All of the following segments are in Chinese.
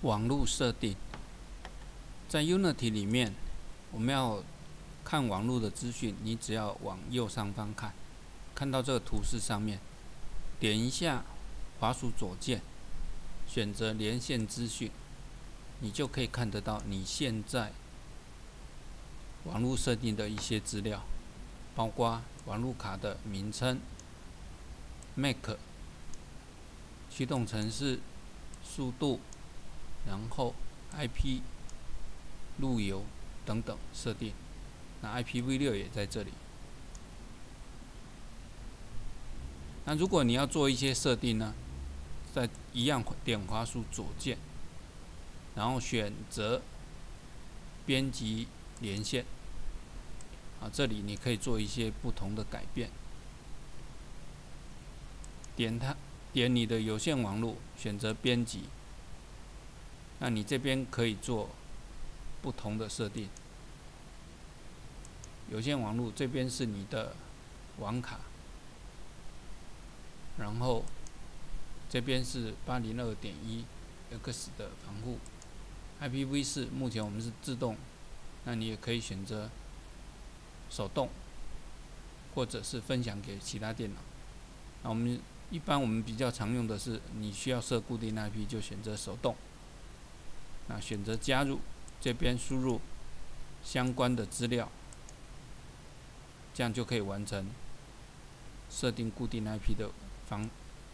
网络设定，在 Unity 里面，我们要看网络的资讯，你只要往右上方看，看到这个图示上面，点一下滑鼠左键，选择连线资讯，你就可以看得到你现在网络设定的一些资料，包括网络卡的名称、MAC、驱动程式、速度，然后 IP、路由等等设定。那 IPv6 也在这里。那如果你要做一些设定呢，在一样点滑鼠左键，然后选择编辑连线。这里你可以做一些不同的改变。点你的有线网络，选择编辑。那你这边可以做不同的设定。有线网络这边是你的网卡，然后这边是802.1x 的防护。IPv4 目前我们是自动，那你也可以选择手动，或者是分享给其他电脑。那一般我们比较常用的是，你需要设固定 IP 就选择手动。那选择加入，这边输入相关的资料，这样就可以完成设定固定 IP 的方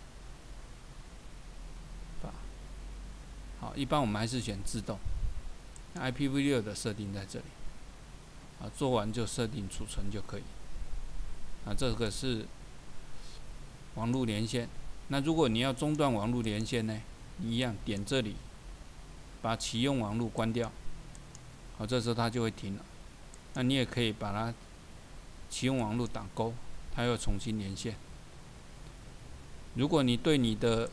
法。好，一般我们还是选自动。那 IPv6 的设定在这里。做完就设定储存就可以。这个是网络连线。那如果你要中断网络连线呢，你一样点这里，把启用网络关掉。这时候它就会停了。那你也可以把它启用网络打勾，它又重新连线。如果你对你的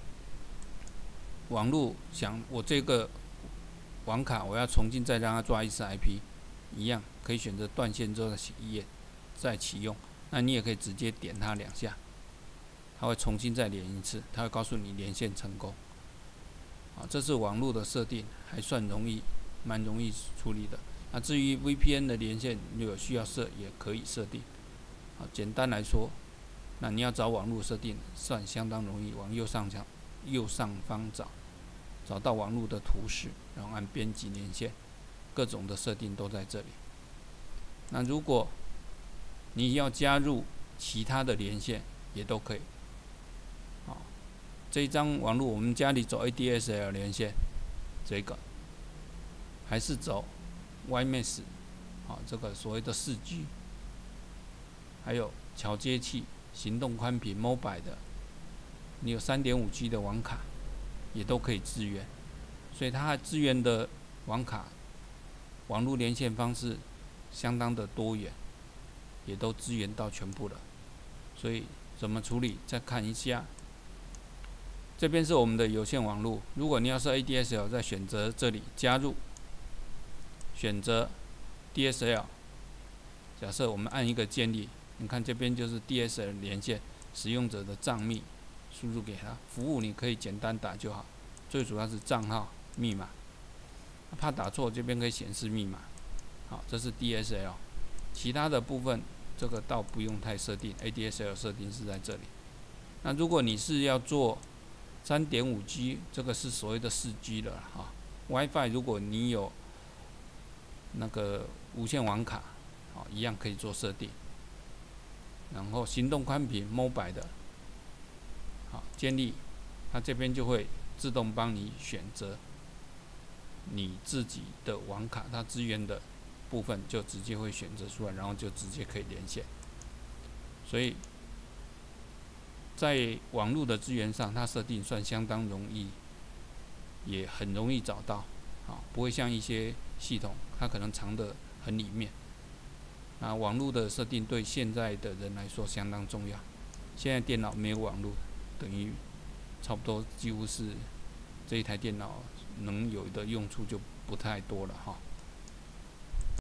网络我这个网卡我要重新再让它抓一次 IP， 一样可以选择断线之后再启用。那你也可以直接点它2下，它会重新再连一次，它会告诉你连线成功。这是网络的设定，还算蛮容易处理的。那至于 VPN 的连线，如果需要设也可以设定。简单来说，那你要找网络设定算相当容易，往右上方找到网络的图示，然后按编辑连线，各种的设定都在这里。那如果你要加入其他的连线，也都可以。这一张网络我们家里走 ADSL 连线，这个还是走 WiMAX， 这个所谓的4G， 还有桥接器、行动宽频 Mobile 的，你有 3.5G 的网卡，也都可以支援。所以它支援的网卡网络连线方式相当的多元，也都支援到全部了。所以怎么处理？再看一下。这边是我们的有线网络，如果你要设 ADSL， 再选择这里加入，选择 DSL。假设我们按一个建立，你看这边就是 DSL 连线，使用者的账密输入给他，服务你可以简单打就好，最主要是账号、密码，怕打错这边可以显示密码。好，这是 DSL， 其他的部分这个倒不用太设定 ，ADSL 设定是在这里。那如果你是要做3.5G， 这个是所谓的4G 了WiFi 如果你有那个无线网卡，一样可以做设定。然后行动宽频 Mobile 的，建立，它这边就会自动帮你选择你自己的网卡，它支援的部分就直接会选择出来，然后就直接可以连线。所以在网络的资源上，它设定算相当容易，也很容易找到，不会像一些系统，它可能藏得很里面。网络的设定对现在的人来说相当重要。现在电脑没有网络，等于差不多几乎是这一台电脑能有的用处就不太多了